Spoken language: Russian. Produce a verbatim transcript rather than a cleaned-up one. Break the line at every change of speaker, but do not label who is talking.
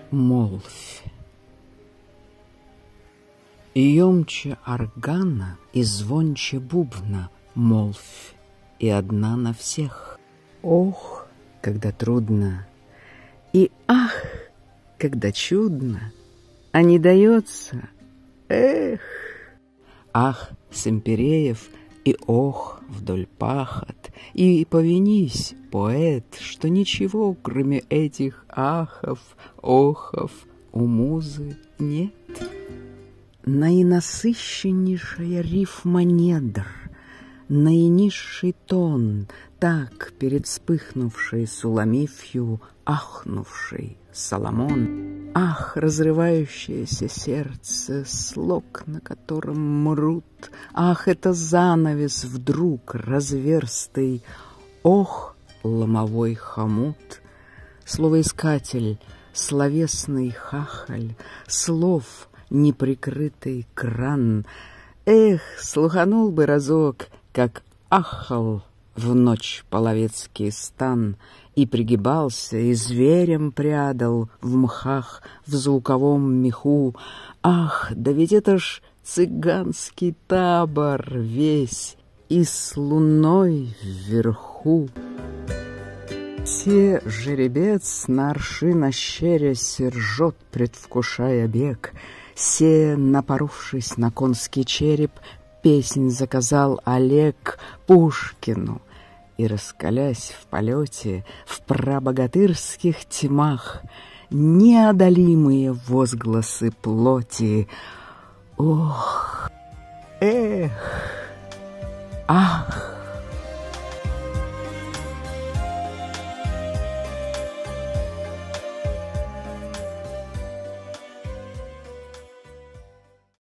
Молвь. Емче органа и звонче бубна молвь, и одна на всех. Ох, когда трудно, и ах, когда чудно, а не дается, эх. Ах, Семпереев, и ох вдоль пахот, и повинись, поэт, что ничего, кроме этих ахов, охов, у музы нет. Наинасыщеннейшая рифма недр, наинизший тон, так перед вспыхнувшей Суламифью ахнувший Соломон. Ах, разрывающееся сердце, слог, на котором мрут, ах, это занавес вдруг разверстый, ох, ломовой хомут, словоискатель, словесный хахаль, слов неприкрытый кран. Эх, слуханул бы разок, как ахал в ночь половецкий стан, и пригибался, и зверем прядал в мхах, в звуковом меху. Ах, да ведь это ж цыганский табор весь, и с луной вверху. Се жеребец на аршин щерясь ржет, предвкушая бег. Се, напоровшись на конский череп, песнь заказал Олег Пушкину. И, раскалясь в полете, в прабогатырских тьмах, неодолимые возгласы плоти. Ох, эх, ах!